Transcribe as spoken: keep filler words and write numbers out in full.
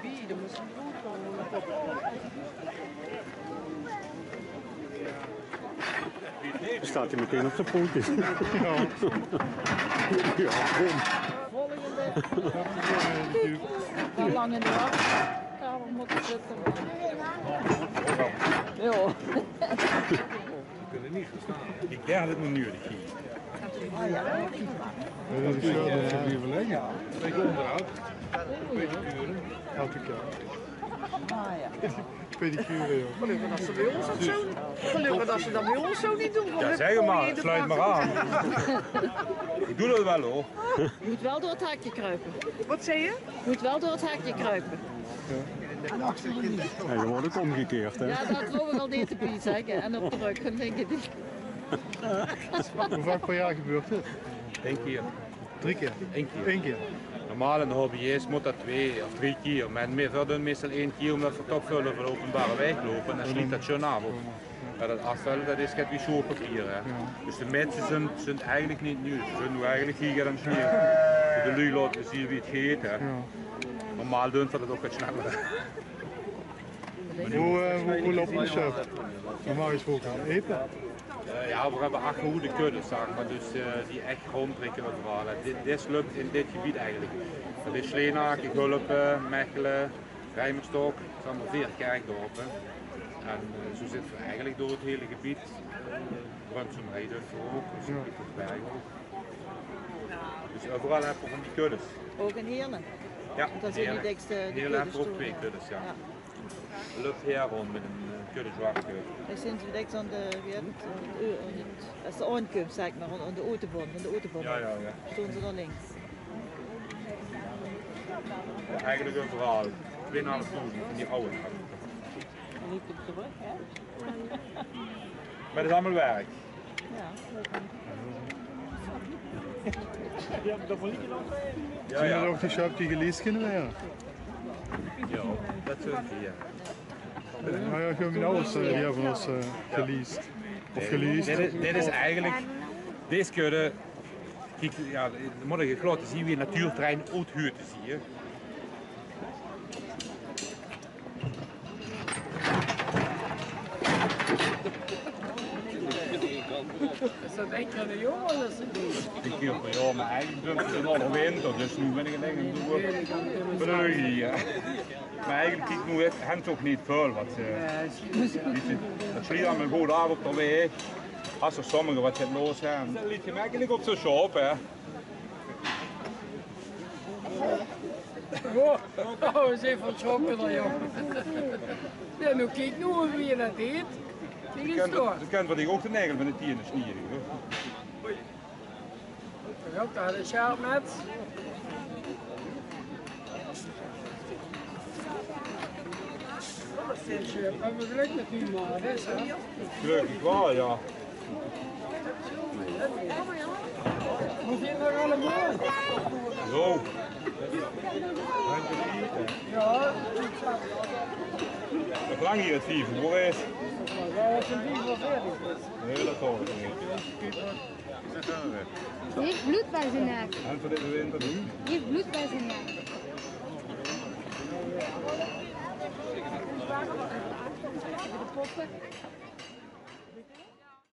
bieden, maar ze moet gewoon. Staat hij meteen op zijn pootjes. Ja. Ja, Volgende. Wel lang in de wachtkamer moeten zitten. Ja. We kunnen niet verstaan. Ik denk dat het nog nu is. Ah ja. Dat is zo, dat is liever leggen. Een beetje onderhoud. Pedicure. Elke keer. Ah ja. Pedicure, joh. Gelukkig dat ze bij ons dat zo. Gelukkig dat ze dat bij ons zo niet doen. Ja, zeg maar, sluit maar aan. Ik doe dat wel hoor. Je moet wel door het hekje kruipen. Wat zei je? Je moet wel door het hekje kruipen. ja, je wordt ook omgekeerd, hè? Ja, dat geloof ik al niet te bieden zeggen. En op de rug, dan denk ik niet. Hoe vaak per jaar gebeurt dit? Eén keer. Drie keer? Eén keer. Eén keer. Normaal in de hobbyist moet dat twee of drie keer. Maar we doen meestal één keer omdat we toch vullen voor de openbare weg lopen. En dan sliet dat schon af. Maar dat afvullen dat is het wie showpapier. Hè. Dus de mensen zijn, zijn eigenlijk niet nieuw. Ze zijn nu eigenlijk hier aan het de lui laten zien wie het heet. Hè. Normaal doen we dat ook wat sneller. Hoe, uh, hoe, hoe loopt de shop? Normaal gesproken aan eten? Uh, ja, we hebben acht goede kuddes, zeg maar, dus uh, die echt rondtrekken overal. Dit, dit lukt in dit gebied eigenlijk. Dat is Sleenaken, Gulpen, Mechelen, Rijmerstok, het zijn allemaal veertig kerkdorpen. En uh, zo zitten we eigenlijk door het hele gebied. Brunsumheid ook, dus ja. Berg ook. Dus overal hebben we van die kuddes. Ook in Heerlen? Ja, dat zijn die dikste Heerlen hebben we ook twee kuddes, ja. ja. Lukt hier rond met een kudde zwakke. Dat zijn ze direct aan de, ja, dat is de aankomst, zeg maar, aan de autobahn, aan de autobahn. Ja, ja, ja. Stonden ze daar links. Ja, eigenlijk overal, tweeënhalfduizend van die oude. Dan liep het terug, hè? Maar dat is allemaal werk. Ja. Ja, dat wil ik je nog Ja, Zijn er ook die shop die geleased kunnen werden? Ja, dat soort ja. Nou ja, gewoon mijn ouders die hebben ons uh, geleased. Of geleased. Dit, dit is eigenlijk, deze kudde, kijk, ja, de morgen laten zien wie natuurterrein uithuurt te zien. Is dat één keer in de jongen of is het niet? Een keer per jaar, maar eigenlijk doen we het al de winter, dus nu ben ik denk ik doe ik hier. Maar eigenlijk kijk nu het ook niet veel wat ze. Dat zie je allemaal goed af op de weg. Als er sommigen wat het los zijn. Dat liet je eigenlijk op zo'n shop, hè. Oh, oh, eens even van schoppen dan, joh. Ja, nu kijk nu hoe je dat deed. Kijk eens door. Ze kent wat ik ook de negel van de tieren snieren. Ja, daar is schaap met. We hebben geluk met u, maar hè? Gelukkig wel, ja. Moet je nog allemaal? Zo. Ja. Nog lang hier het vieven, hoe is het? Ja, dat is een dief of veertig. Nee, dat hoor ik niet. Die heeft bloed bij zijn nek. En voor dit winter doen? Die heeft bloed bij zijn nek. De poppen.